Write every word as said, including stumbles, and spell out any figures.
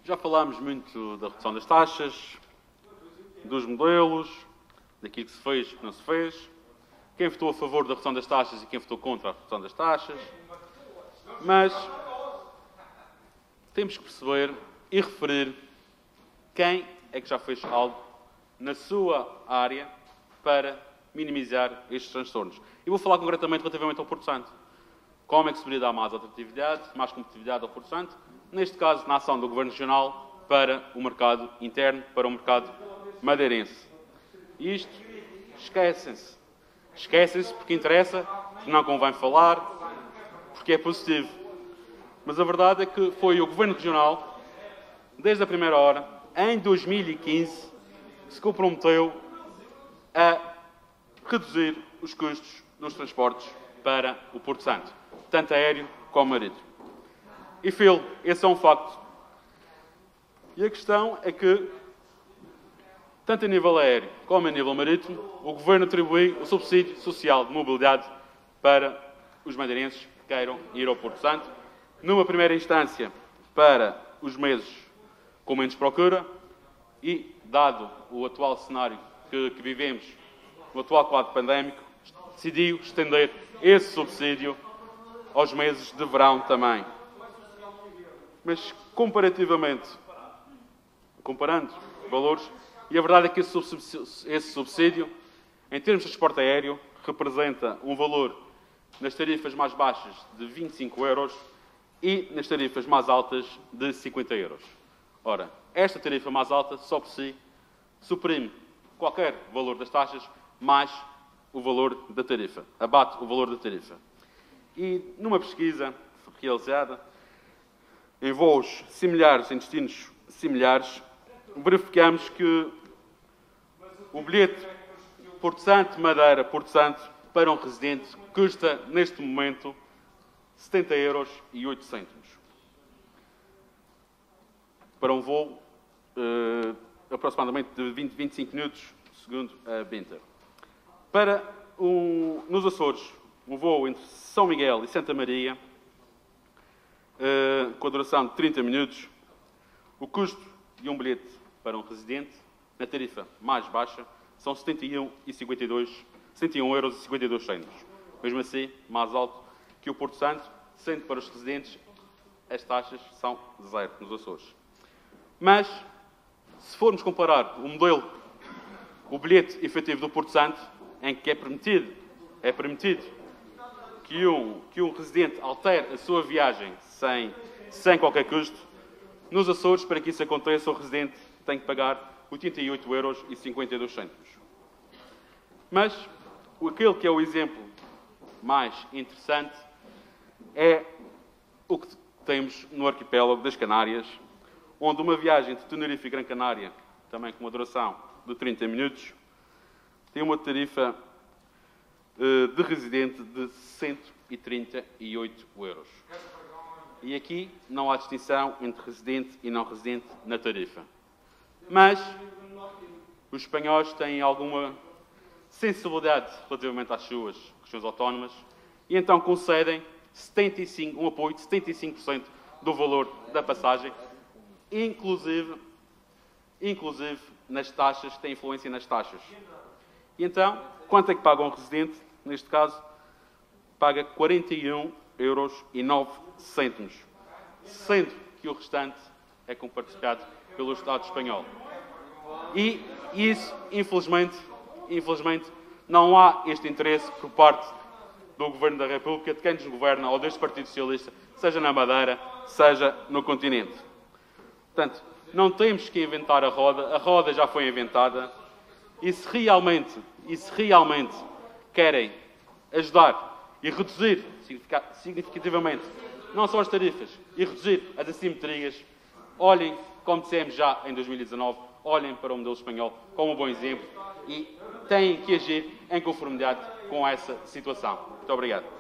Já falámos muito da redução das taxas, dos modelos, daquilo que se fez e que não se fez, quem votou a favor da redução das taxas e quem votou contra a redução das taxas, mas temos que perceber e referir quem é que já fez algo na sua área para minimizar estes transtornos. E vou falar concretamente relativamente ao Porto Santo. Como é que se poderia dar mais atratividade, mais competitividade ao Porto Santo? Neste caso, na ação do Governo Regional para o mercado interno, para o mercado madeirense. E isto, esquecem-se. Esquecem-se porque interessa, porque não convém falar, porque é positivo. Mas a verdade é que foi o Governo Regional, desde a primeira hora, em dois mil e quinze, que se comprometeu a reduzir os custos nos transportes para o Porto Santo, tanto aéreo como marítimo. E, Phil, esse é um facto. E a questão é que, tanto a nível aéreo como a nível marítimo, o Governo atribui o subsídio social de mobilidade para os madeirenses que queiram ir ao Porto Santo, numa primeira instância para os meses com menos procura e, dado o atual cenário que, que vivemos, no atual quadro pandémico, decidiu estender esse subsídio aos meses de verão também. Mas, comparativamente, comparando valores, e a verdade é que esse subsídio, esse subsídio, em termos de transporte aéreo, representa um valor nas tarifas mais baixas de vinte e cinco euros e nas tarifas mais altas de cinquenta euros. Ora, esta tarifa mais alta, só por si, suprime qualquer valor das taxas mais o valor da tarifa, abate o valor da tarifa. E numa pesquisa realizada em voos similares, em destinos similares, verificamos que o bilhete Porto Santo, Madeira, Porto Santo, para um residente, custa, neste momento, setenta euros e oito cêntimos. Para um voo, eh, aproximadamente de vinte a vinte e cinco minutos, segundo a Binter. Para, um, nos Açores, um voo entre São Miguel e Santa Maria, uh, com a duração de trinta minutos, o custo de um bilhete para um residente, na tarifa mais baixa, são setenta e um euros e cinquenta e dois cêntimos. Mesmo assim, mais alto que o Porto Santo, sendo para os residentes, as taxas são zero nos Açores. Mas, se formos comparar o modelo, o bilhete efetivo do Porto Santo, em que é permitido, é permitido que, um, que um residente altere a sua viagem sem, sem qualquer custo, nos Açores, para que isso aconteça, o residente tem que pagar oitenta e oito euros e cinquenta e dois cêntimos. Mas, aquele que é o exemplo mais interessante é o que temos no arquipélago das Canárias, onde uma viagem de Tenerife e Gran Canária, também com uma duração de trinta minutos, tem uma tarifa uh, de residente de cento e trinta e oito euros. E aqui não há distinção entre residente e não residente na tarifa. Mas os espanhóis têm alguma sensibilidade relativamente às suas regiões autónomas e então concedem setenta e cinco, um apoio de setenta e cinco por cento do valor da passagem, inclusive, inclusive nas taxas, tem influência nas taxas. E então, quanto é que paga um residente? Neste caso, paga quarenta e um euros e nove cêntimos, sendo que o restante é compartilhado pelo Estado espanhol. E isso, infelizmente, infelizmente, não há este interesse por parte do Governo da República, de quem nos governa, ou deste Partido Socialista, seja na Madeira, seja no continente. Portanto, não temos que inventar a roda, a roda já foi inventada, e se realmente, e se realmente querem ajudar e reduzir significativamente não só as tarifas, e reduzir as assimetrias, olhem, como dissemos já em dois mil e dezanove, olhem para o modelo espanhol como um bom exemplo e têm que agir em conformidade com essa situação. Muito obrigado.